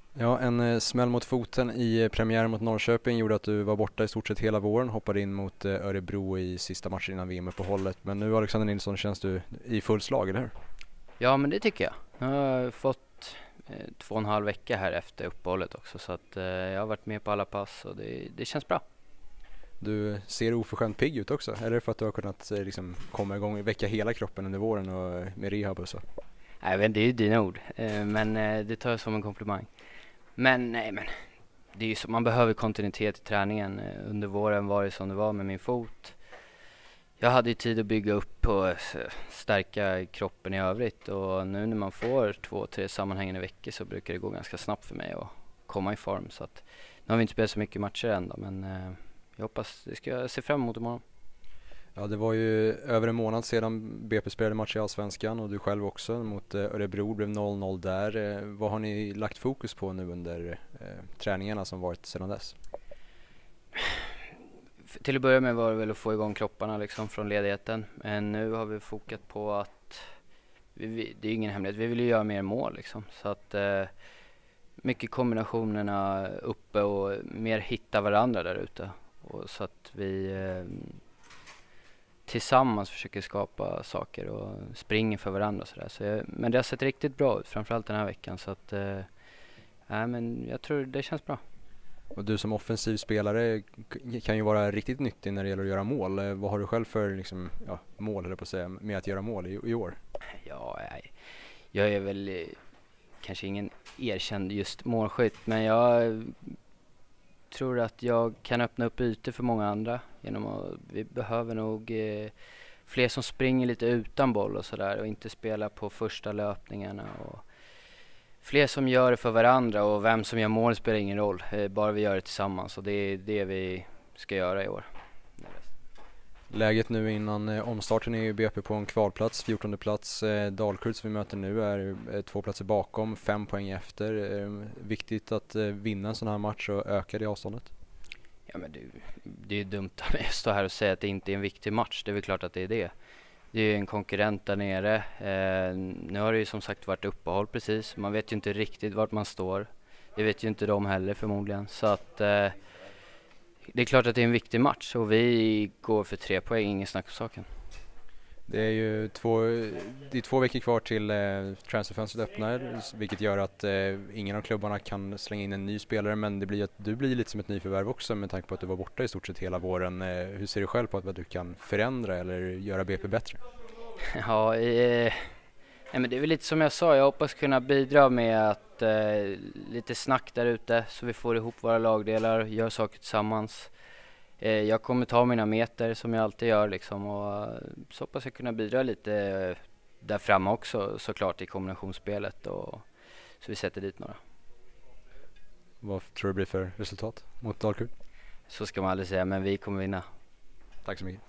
Ja, en smäll mot foten i premiären mot Norrköping gjorde att du var borta i stort sett hela våren, hoppade in mot Örebro i sista matchen innan VM-uppehållet. Men nu Alexander Nilsson känns du i full slag, eller hur? Ja, men det tycker jag. Jag har fått 2,5 vecka här efter uppehållet också, så att jag har varit med på alla pass och det känns bra. Du ser oförskämt pigg ut också. Är det för att du har kunnat liksom komma igång, väcka hela kroppen under våren och med rehab och så? Nej, men det är ju dina ord, men det tar jag som en komplimang. Men nej, men det är ju så, man behöver kontinuitet i träningen. Under våren var det som det var med min fot. Jag hade ju tid att bygga upp och stärka kroppen i övrigt, och nu när man får 2-3 sammanhängande veckor så brukar det gå ganska snabbt för mig att komma i form. Så att, nu har vi inte spelat så mycket matcher än då, men jag hoppas, det ska jag se fram emot imorgon. Ja, det var ju över en månad sedan BP spelade match i Allsvenskan och du själv också mot Örebro, blev 0-0 där. Vad har ni lagt fokus på nu under träningarna som varit sedan dess? Till att börja med var det väl att få igång kropparna liksom från ledigheten. Men nu har vi fokat på att, det är ingen hemlighet, vi vill ju göra mer mål liksom. Så att mycket kombinationerna uppe och mer hitta varandra där ute. Och så att vi tillsammans försöker skapa saker och springer för varandra och sådär. Men det har sett riktigt bra ut, framförallt den här veckan. Så att men jag tror det känns bra. Och du som offensiv spelare kan ju vara riktigt nyttig när det gäller att göra mål. Vad har du själv för liksom, mål, eller på att säga, med att göra mål i år? Ja, jag är väl kanske ingen erkänd just målskytt, men jag tror att jag kan öppna upp ytor för många andra genom att vi behöver nog fler som springer lite utan boll och sådär och inte spela på första löpningarna, och fler som gör det för varandra, och vem som gör mål spelar ingen roll, bara vi gör det tillsammans, och det är det vi ska göra i år. Läget nu innan omstarten är ju BP på en kvalplats, 14:e plats. Dalkurd som vi möter nu är 2 platser bakom, 5 poäng efter. Viktigt att vinna en sån här match och öka det avståndet. Ja, men det är dumt av mig att stå här och säga att det inte är en viktig match. Det är väl klart att det är det. Det är en konkurrent där nere. Nu har det ju som sagt varit uppehåll precis. Man vet ju inte riktigt vart man står. Det vet ju inte de heller förmodligen. Så att det är klart att det är en viktig match, och vi går för 3 poäng, ingen snack om saken. Det är ju 2 veckor kvar till transferfönstret öppnar, vilket gör att ingen av klubbarna kan slänga in en ny spelare, men det blir att du blir lite som ett nyförvärv också med tanke på att du var borta i stort sett hela våren. Hur ser du själv på vad du kan förändra eller göra BP bättre? Ja, nej, men det är väl lite som jag sa, jag hoppas kunna bidra med att lite snack där ute så vi får ihop våra lagdelar, gör saker tillsammans. Jag kommer ta mina meter som jag alltid gör liksom, och så hoppas jag kunna bidra lite där framme också såklart i kombinationsspelet, och så vi sätter dit några. Vad tror du blir för resultat mot Dalkurd? Så ska man aldrig säga, men vi kommer vinna. Tack så mycket.